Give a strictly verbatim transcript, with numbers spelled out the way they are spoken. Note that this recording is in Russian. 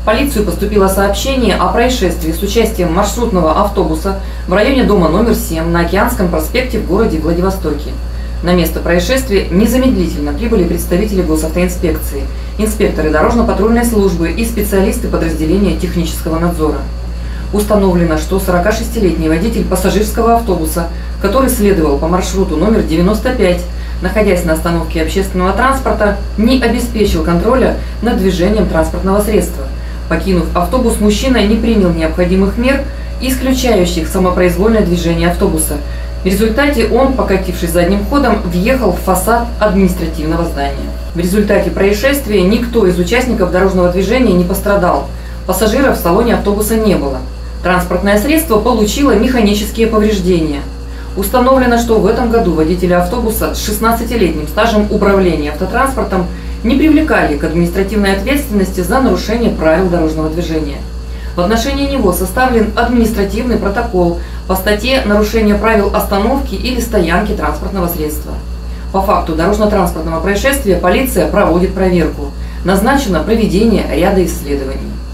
В полицию поступило сообщение о происшествии с участием маршрутного автобуса в районе дома номер семь на Океанском проспекте в городе Владивостоке. На место происшествия незамедлительно прибыли представители госавтоинспекции, инспекторы дорожно-патрульной службы и специалисты подразделения технического надзора. Установлено, что сорокашестилетний водитель пассажирского автобуса, который следовал по маршруту номер девяносто пять, находясь на остановке общественного транспорта, не обеспечил контроля над движением транспортного средства. Покинув автобус, мужчина не принял необходимых мер, исключающих самопроизвольное движение автобуса. В результате он, покатившись задним ходом, въехал в фасад административного здания. В результате происшествия никто из участников дорожного движения не пострадал. Пассажиров в салоне автобуса не было. Транспортное средство получило механические повреждения. Установлено, что в этом году водители автобуса с шестнадцатилетним стажем управления автотранспортом не привлекали к административной ответственности за нарушение правил дорожного движения. В отношении него составлен административный протокол по статье «Нарушение правил остановки или стоянки транспортного средства». По факту дорожно-транспортного происшествия полиция проводит проверку. Назначено проведение ряда исследований.